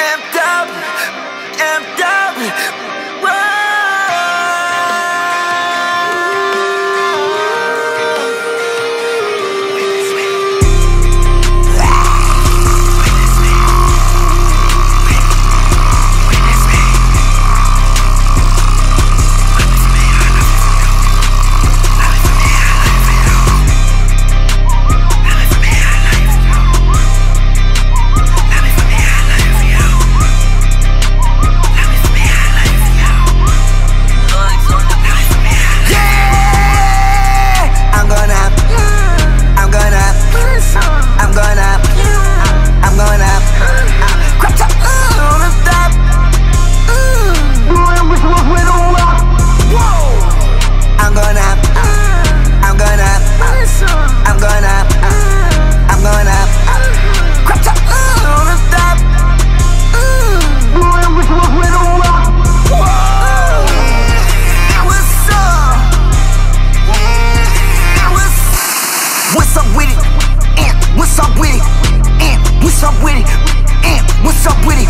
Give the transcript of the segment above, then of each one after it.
amped up, amped up. Whoa. What's up with it?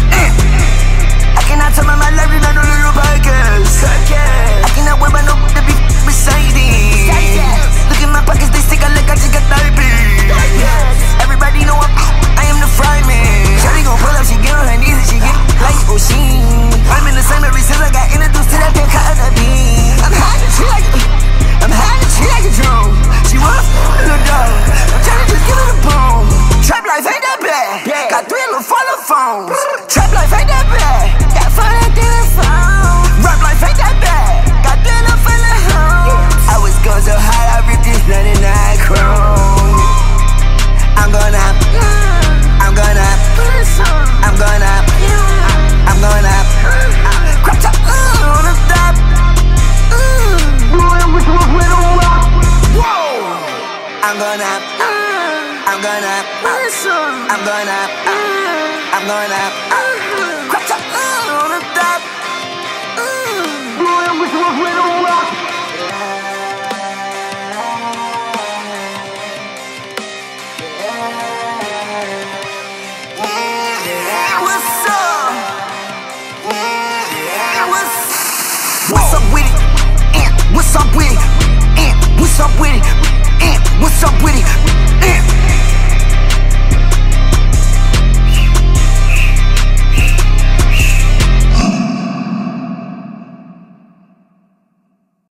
I cannot tell my life, you know, no little podcast. I cannot wear my no to be beside it. Look at my pockets, they stick out like I just got diabetes. Everybody know I am the fry man. Shawty gon' pull up, she get on her knees and she get like O'Sheen. I'm in the same every since I got introduced to that pink cotton bean. I'm high and she like a drone. She want a dog. I'm trying to just give it a boom. Trap life ain't that bad. Got 3 little follow phones. Trap life ain't that bad. Got 4 that different phones. Rap life ain't that bad. Got 3 little fella homes. I was going so hard, I ripped this 99 chrome. I'm gonna crop top on the top. I'm gonna crop top on the top. What's up with it? What's up with it?